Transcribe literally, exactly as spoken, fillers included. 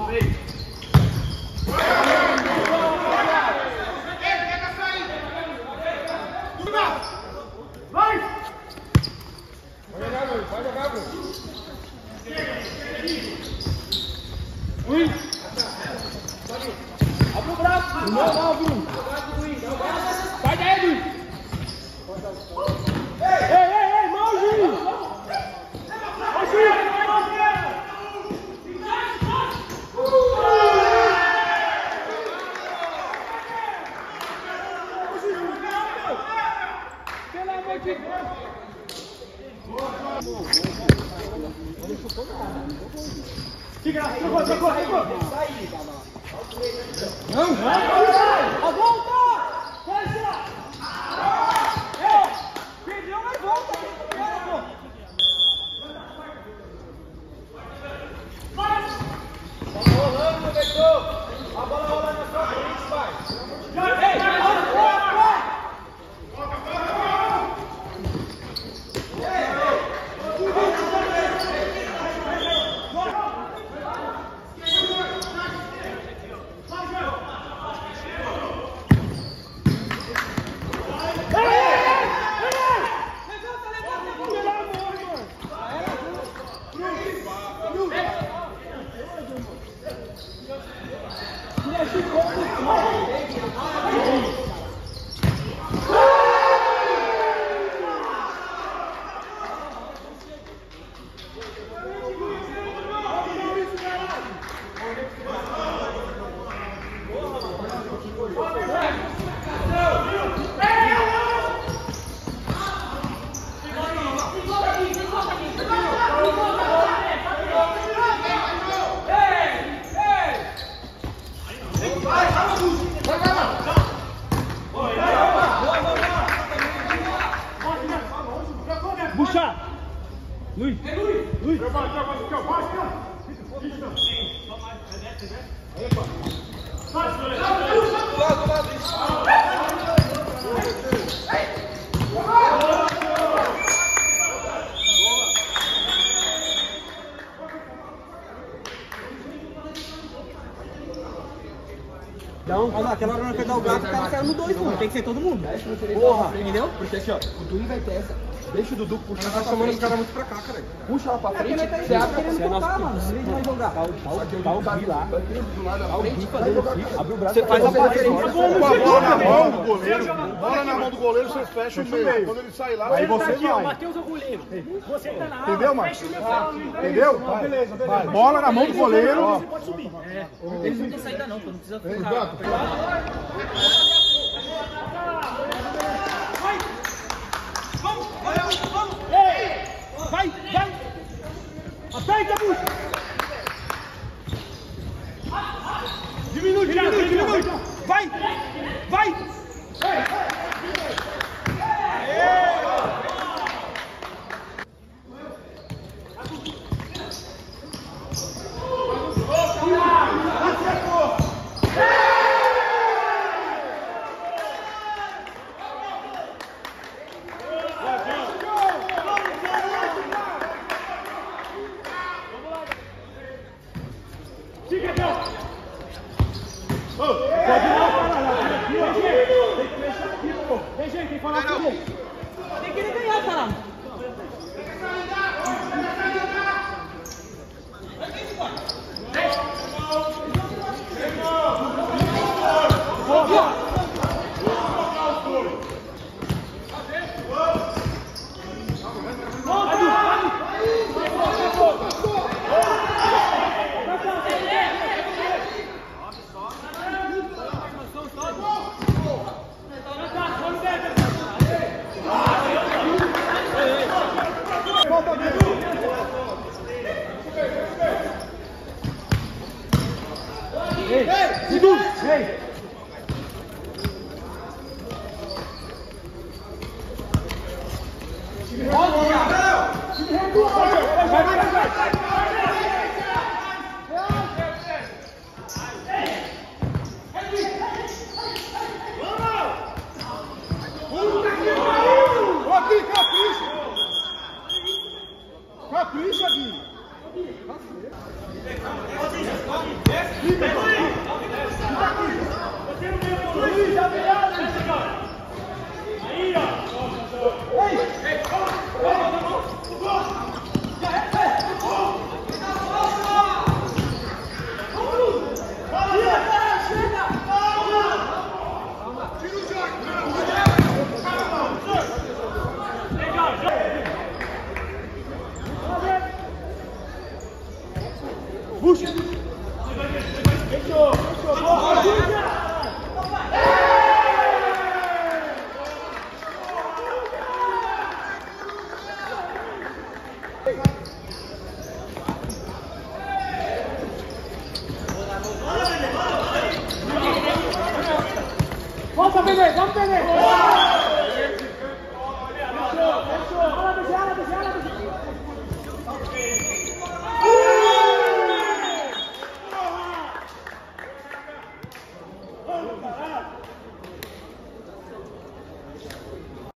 Vai jogar, Bruno. Ui. Abre o braço. Não, não, Bruno. Sai daí, Luiz. Ei, ei, ei, mão, Juiz. Ô, Juiz. Pelo amor de Deus. Fica lá, trocou, trocou, trocou. Não, vai, a volta! Fecha! É, perdeu, mas volta. Vai! Tá rolando, professor. A bola rola na sua frente, vai. Ei, vai, vai, vai! Puxa! Luiz! Luiz! Então, aquela hora que eu dar o gato, o cara saiu no dois, mano. Tem que ser todo mundo. Porra, entendeu? Porque assim, ó, o Dudu vai ter essa. Deixa o Dudu puxar, tá chamando os caras muito pra cá, cara. Puxa ela pra frente, você abre querendo tocar, mano. Em vez de nós jogar. Tá o Gui lá. Tá o Gui fazendo pico. Abre o braço. Você faz a parede. Com a bola na mão do goleiro. Bola na mão do goleiro, você fecha o meio. Quando ele sai lá, aí você vai. Matheus é o goleiro. Você tá na área. Entendeu, mano? Entendeu? Beleza, beleza. Bola na mão do goleiro. Você pode subir. Eles não tem saída não, pô. Não precisa ficar. Vai, vai! Aperta, Buxa! Diminui, diminui, diminui! Vai! Vai! Tem que ele ganhar, caramba. Ei, Dudu, ei! Vai, vai, vai! Aqui, capricha! Capricha, Gui! Puxa! Fechou! Fechou! Boa! Volta, Benê! Vamos, Benê!